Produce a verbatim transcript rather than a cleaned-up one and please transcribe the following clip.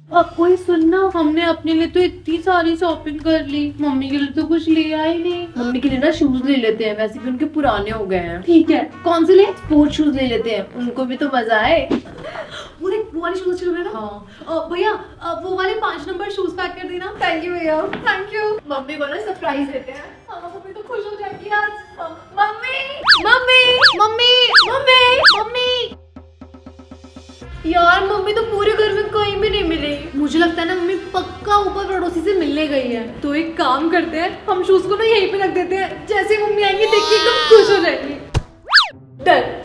अब कोई सुनना, हमने अपने लिए तो इतनी सारी शॉपिंग कर ली, मम्मी के लिए तो कुछ लिया ही नहीं। मम्मी के लिए ना शूज ले लेते हैं, वैसे भी उनके पुराने हो गए हैं। ठीक है, कौन से ले? स्पोर्ट शूज ले लेते हैं, उनको भी तो मजा आए। वो देख, वो वाले शूज अच्छे लग रहे हैं ना। हाँ भैया वो वाले पाँच नंबर शूज पैक कर देना। थैंक यू भैया, थैंक यू। मम्मी को ना सरप्राइज देते हैं। हाँ, मम्मी तो खुश हो जाएगी आज। Mummy mummy mummy mummy mummy यार, मम्मी तो पूरे घर में कहीं भी नहीं मिली। मुझे लगता है ना मम्मी पक्का ऊपर पड़ोसी से मिलने गई है। तो एक काम करते हैं, हम शूज को ना यहीं पे रख देते हैं, जैसे मम्मी आएंगी देख के एकदम खुश हो जाएंगी। डन।